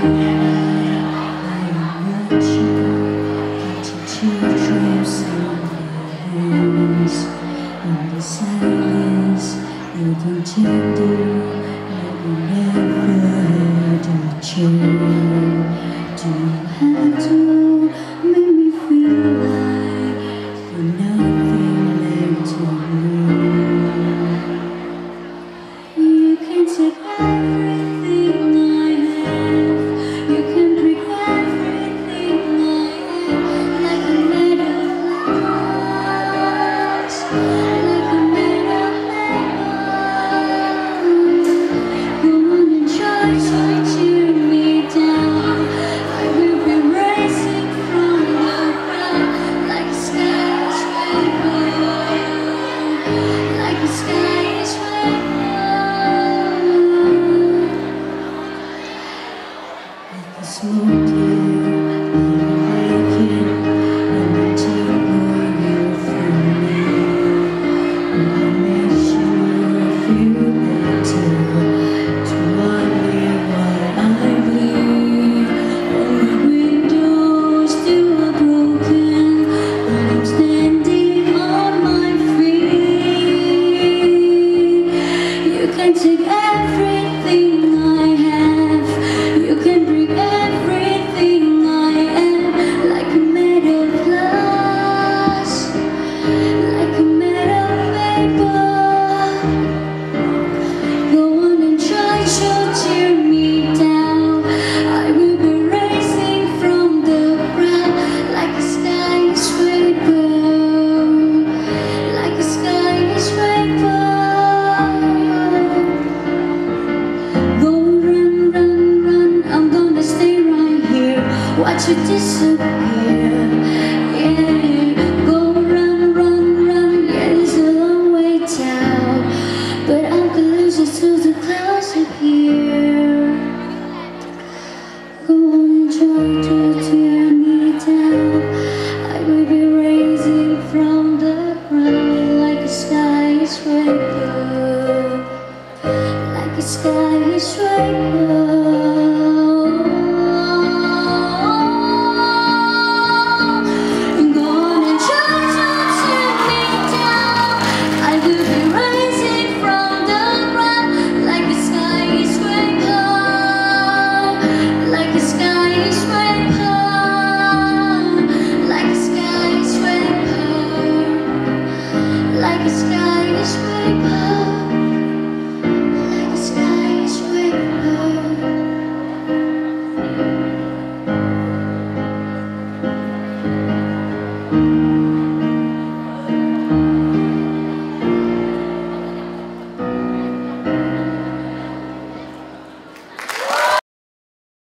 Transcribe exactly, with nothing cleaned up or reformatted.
Teardrops in my hands, in the silence, you pretended like we never had a chance. Do you have to make me feel like you're nothing left to me? You can take everything I have, you can break everything I have, like a metal glass, like a metal glass. Go on and try to tear me down. I will be rising from the ground, like a skyscraper, like a skyscraper. Like a smoking, waking, and the table you from me. Will I make sure feel better? To only what I believe. All the windows still are broken, but I'm standing on my feet. You can take everything I have, you can break everything I am, like a metal glass, like a metal paper. Go on and try to tear me down. I will be rising from the ground, like a skyscraper, like a skyscraper. Go run, run, run, I'm gonna stay right here, watch you disappear. Yeah, go run, run, run, yeah, it's a long way down, but I'm closer to the clouds up here. Go on and try to tear me down. I will be raising from the ground, like a skyscraper, like a skyscraper.